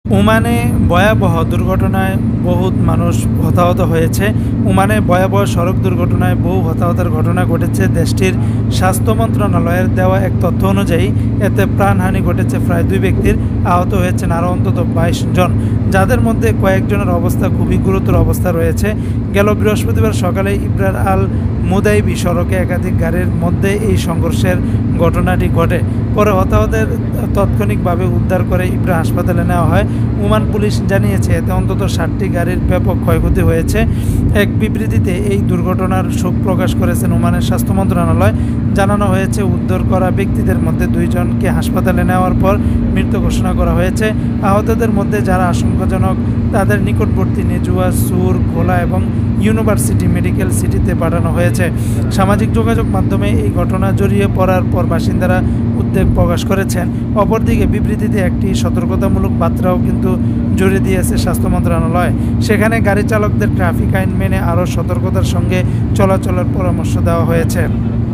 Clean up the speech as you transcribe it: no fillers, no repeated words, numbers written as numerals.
ওমানে ভয়াবহ দুর্ঘটনায় বহুত মানুষ হতাহত হয়েছে। ওমানে ভয়াবহ সড়ক দুর্ঘটনায় বহু হতাহতের ঘটনা ঘটেছে। দেশটির স্বাস্থ্য মন্ত্রণালয়ের দেওয়া এক তথ্য অনুযায়ী এতে প্রাণহানি ঘটেছে প্রায় 2 ব্যক্তির, আহত হয়েছেন আরও অন্তত 22 জন, যাদের মধ্যে কয়েকজনের অবস্থা খুবই গুরুতর অবস্থা রয়েছে। গেল বৃহস্পতিবার সকালে ইব্রার আল মুদাইবি সড়কে একাধিক গাড়ির মধ্যে এই সংঘর্ষের ঘটনাটি ঘটে। পরে হতাহতদের তাৎক্ষণিকভাবে উদ্ধার করে ইব্রা হাসপাতালে নেওয়া হয়। ওমান পুলিশ জানিয়েছে এতে অন্তত 60টি গাড়ির ব্যাপক ক্ষয়ক্ষতি হয়েছে। এক বিবৃতিতে এই দুর্ঘটনার শোক প্রকাশ করেছেন ওমানের স্বাস্থ্য মন্ত্রণালয়। জানানো হয়েছে উদ্ধার করা ব্যক্তিদের মধ্যে 2 জনকে হাসপাতালে নেওয়ার পর মৃত ঘোষণা করা হয়েছে। আহতদের মধ্যে যারা আশঙ্কাজনক তাদের নিকটবর্তী নেজুয়া, সুর, খোলা এবং ইউনিভার্সিটি মেডিকেল সিটিতে পাঠানো হয়েছে। সামাজিক যোগাযোগ মাধ্যমে এই ঘটনা জড়িয়ে পড়ার পর বাসিন্দারা উদ্বেগ প্রকাশ করেছেন। অপরদিকে বিবৃতিতে একটি সতর্কতামূলক বার্তাও কিন্তু জুড়ে দিয়েছে স্বাস্থ্য মন্ত্রণালয়। সেখানে গাড়ি চালকদের ট্রাফিক আইন মেনে আরও সতর্কতার সঙ্গে চলাচলের পরামর্শ দেওয়া হয়েছে।